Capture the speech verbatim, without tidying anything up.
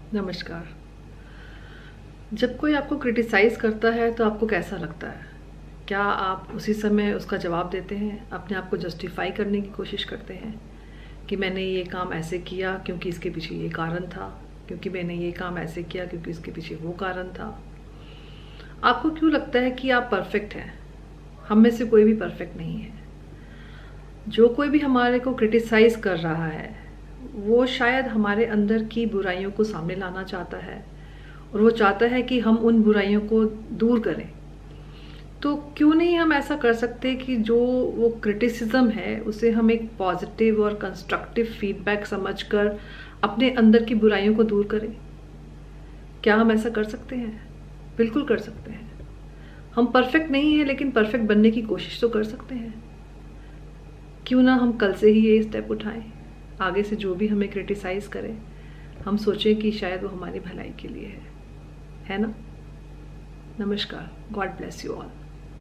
नमस्कार। जब कोई आपको क्रिटिसाइज़ करता है तो आपको कैसा लगता है? क्या आप उसी समय उसका जवाब देते हैं, अपने आप को जस्टिफाई करने की कोशिश करते हैं कि मैंने ये काम ऐसे किया क्योंकि इसके पीछे ये कारण था, क्योंकि मैंने ये काम ऐसे किया क्योंकि इसके पीछे वो कारण था? आपको क्यों लगता है कि आप परफेक्ट हैं? हम में से कोई भी परफेक्ट नहीं है। जो कोई भी हमारे को क्रिटिसाइज़ कर रहा है, वो शायद हमारे अंदर की बुराइयों को सामने लाना चाहता है और वो चाहता है कि हम उन बुराइयों को दूर करें। तो क्यों नहीं हम ऐसा कर सकते कि जो वो क्रिटिसिज्म है उसे हम एक पॉजिटिव और कंस्ट्रक्टिव फीडबैक समझकर अपने अंदर की बुराइयों को दूर करें? क्या हम ऐसा कर सकते हैं? बिल्कुल कर सकते हैं। हम परफेक्ट नहीं हैं, लेकिन परफेक्ट बनने की कोशिश तो कर सकते हैं। क्यों ना हम कल से ही ये स्टेप उठाएं? आगे से जो भी हमें क्रिटिसाइज करे, हम सोचें कि शायद वो हमारी भलाई के लिए है है ना? नमस्कार। God bless you all.